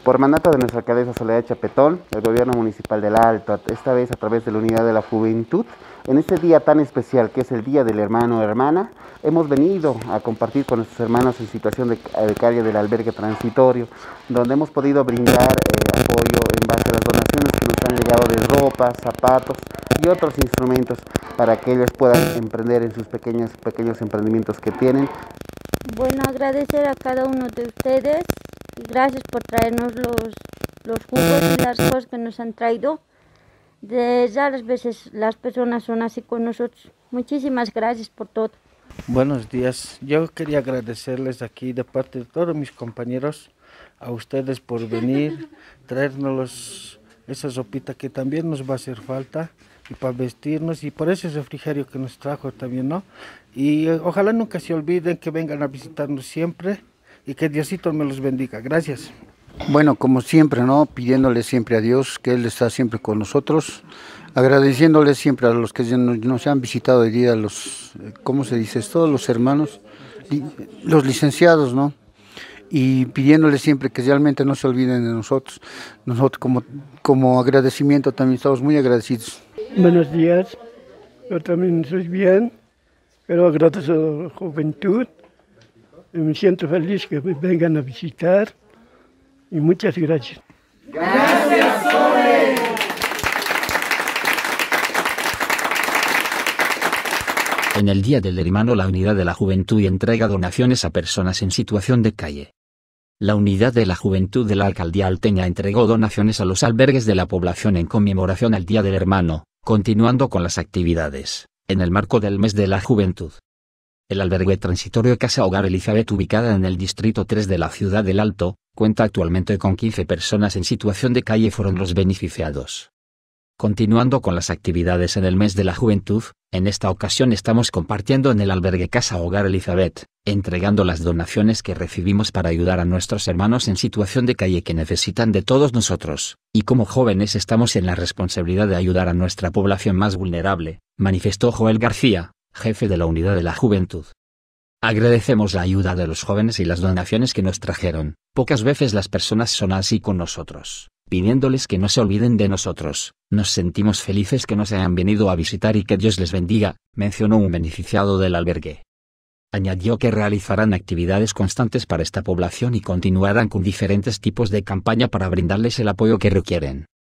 Por mandato de nuestra alcaldesa Soledad Chapetón, el gobierno municipal del Alto, esta vez a través de la Unidad de la Juventud, en este día tan especial que es el Día del Hermano o Hermana, hemos venido a compartir con nuestros hermanos en situación de calle del albergue transitorio, donde hemos podido brindar apoyo en base a las donaciones que nos han llegado de ropa, zapatos y otros instrumentos para que ellos puedan emprender en sus pequeños emprendimientos que tienen. Bueno, agradecer a cada uno de ustedes. Gracias por traernos los jugos y las cosas que nos han traído. Raras veces las personas son así con nosotros. Muchísimas gracias por todo. Buenos días. Yo quería agradecerles aquí de parte de todos mis compañeros a ustedes por venir, traernos esa sopita que también nos va a hacer falta y para vestirnos y por ese refrigerio que nos trajo también, ¿no? Y ojalá nunca se olviden que vengan a visitarnos siempre y que Diosito me los bendiga. Gracias. Bueno, como siempre, ¿no? Pidiéndole siempre a Dios que Él está siempre con nosotros, agradeciéndole siempre a los que nos han visitado hoy día, ¿cómo se dice? Todos los hermanos, los licenciados, ¿no? Y pidiéndole siempre que realmente no se olviden de nosotros. Nosotros como agradecimiento también estamos muy agradecidos. Buenos días, yo también estoy bien, pero agradezco a la juventud. Me siento feliz que me vengan a visitar y muchas gracias. ¡Gracias, Sole! En el Día del Hermano, la Unidad de la Juventud entrega donaciones a personas en situación de calle. La Unidad de la Juventud de la Alcaldía Alteña entregó donaciones a los albergues de la población en conmemoración al Día del Hermano, continuando con las actividades, en el marco del Mes de la Juventud. El albergue transitorio Casa Hogar Elizabeth, ubicada en el distrito 3 de la ciudad del Alto, cuenta actualmente con 15 personas en situación de calle fueron los beneficiados. Continuando con las actividades en el Mes de la Juventud, en esta ocasión estamos compartiendo en el albergue Casa Hogar Elizabeth, entregando las donaciones que recibimos para ayudar a nuestros hermanos en situación de calle que necesitan de todos nosotros, y como jóvenes estamos en la responsabilidad de ayudar a nuestra población más vulnerable, manifestó Joel García, jefe de la Unidad de la Juventud. Agradecemos la ayuda de los jóvenes y las donaciones que nos trajeron. Pocas veces las personas son así con nosotros, pidiéndoles que no se olviden de nosotros. Nos sentimos felices que nos hayan venido a visitar y que Dios les bendiga, mencionó un beneficiado del albergue. Añadió que realizarán actividades constantes para esta población y continuarán con diferentes tipos de campaña para brindarles el apoyo que requieren.